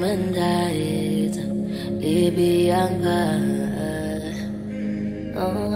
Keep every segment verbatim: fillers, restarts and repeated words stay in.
and died, Libyanka. Oh,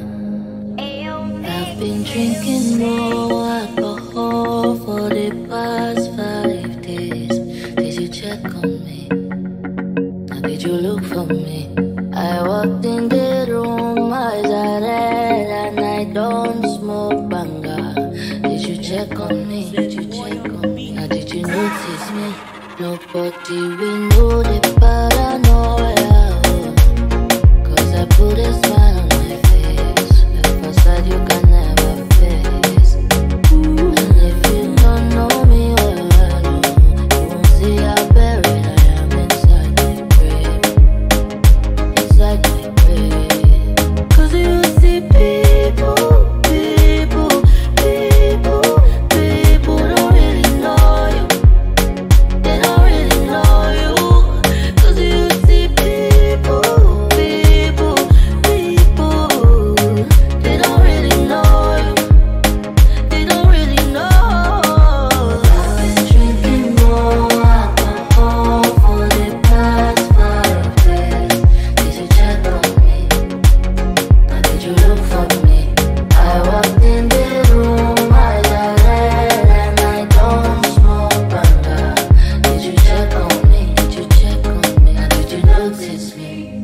I've been drinking more alcohol for the past five days. Did you check on me? Now did you look for me? I walked in the room, eyes are red, and I don't smoke banga. Did you check on me? Did you check on me? Now did you notice me? Nobody will know the paranoia, cause I put a smile on my face, a facade you can never face. And if you don't know me well, you won't see how buried I am inside my grave, inside my grave. Cause you see people, people, people, people don't really know you. They don't really know you. Cause you see people, people, people, they don't really know you. They don't really know. I've been drinking more alcohol for the past five days. Did you check on me? Now did you look for me? I walked in the room, eyes are red, and I don't smoke banga. Did you check on me? Did you check on me? Now did you notice me?